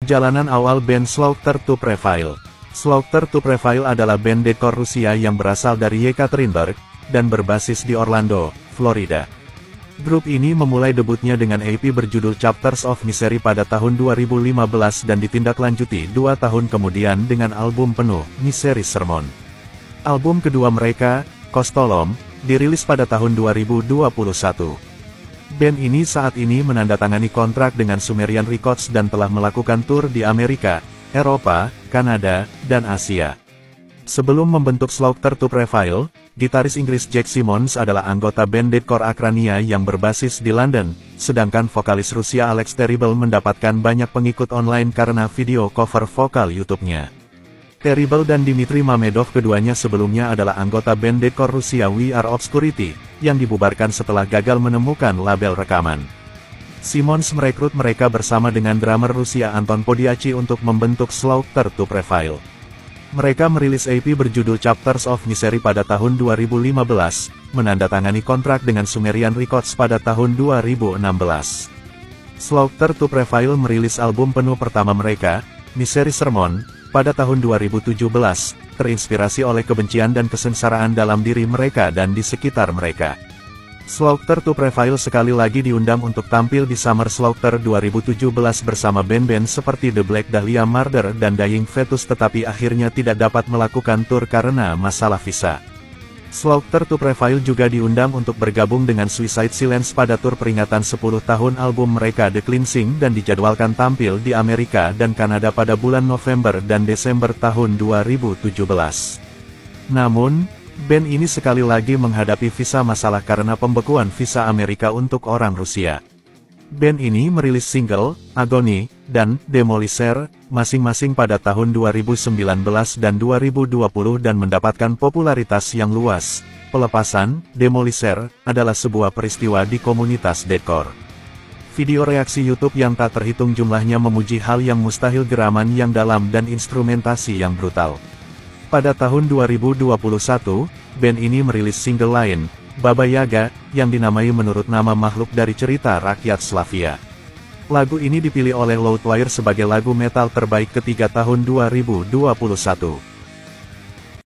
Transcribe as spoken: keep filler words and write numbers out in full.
Jalanan awal band Slaughter to Prevail. Slaughter to Prevail adalah band deathcore Rusia yang berasal dari Yekaterinburg, dan berbasis di Orlando, Florida. Grup ini memulai debutnya dengan E P berjudul Chapters of Misery pada tahun dua ribu lima belas dan ditindaklanjuti dua tahun kemudian dengan album penuh, Misery Sermon. Album kedua mereka, Kostolom, dirilis pada tahun dua ribu dua puluh satu. Band ini saat ini menandatangani kontrak dengan Sumerian Records dan telah melakukan tur di Amerika, Eropa, Kanada, dan Asia. Sebelum membentuk Slaughter to Prevail, gitaris Inggris Jack Simmons adalah anggota band deathcore Akrania yang berbasis di London, sedangkan vokalis Rusia Alex Terrible mendapatkan banyak pengikut online karena video cover vokal YouTube-nya. Terrible dan Dmitry Mamedov keduanya sebelumnya adalah anggota band deathcore Rusia We Are Obscurity, yang dibubarkan setelah gagal menemukan label rekaman. Simmons merekrut mereka bersama dengan drummer Rusia Anton Podiachi untuk membentuk Slaughter to Prevail. Mereka merilis E P berjudul Chapters of Misery pada tahun dua ribu lima belas, menandatangani kontrak dengan Sumerian Records pada tahun dua ribu enam belas. Slaughter to Prevail merilis album penuh pertama mereka, Misery Sermon, pada tahun dua ribu tujuh belas, terinspirasi oleh kebencian dan kesengsaraan dalam diri mereka dan di sekitar mereka. Slaughter to Prevail sekali lagi diundang untuk tampil di Summer Slaughter dua ribu tujuh belas bersama band-band seperti The Black Dahlia Murder dan Dying Fetus tetapi akhirnya tidak dapat melakukan tur karena masalah visa. Slaughter to Prevail juga diundang untuk bergabung dengan Suicide Silence pada tur peringatan sepuluh tahun album mereka The Cleansing dan dijadwalkan tampil di Amerika dan Kanada pada bulan November dan Desember tahun dua ribu tujuh belas. Namun, band ini sekali lagi menghadapi visa masalah karena pembekuan visa Amerika untuk orang Rusia. Band ini merilis single, Agony, dan Demolisher, masing-masing pada tahun dua ribu sembilan belas dan dua ribu dua puluh dan mendapatkan popularitas yang luas. Pelepasan, Demolisher, adalah sebuah peristiwa di komunitas deathcore. Video reaksi YouTube yang tak terhitung jumlahnya memuji hal yang mustahil geraman yang dalam dan instrumentasi yang brutal. Pada tahun dua ribu dua puluh satu, band ini merilis single lain, Baba Yaga, yang dinamai menurut nama makhluk dari cerita rakyat Slavia. Lagu ini dipilih oleh Loudwire sebagai lagu metal terbaik ketiga tahun dua ribu dua puluh satu.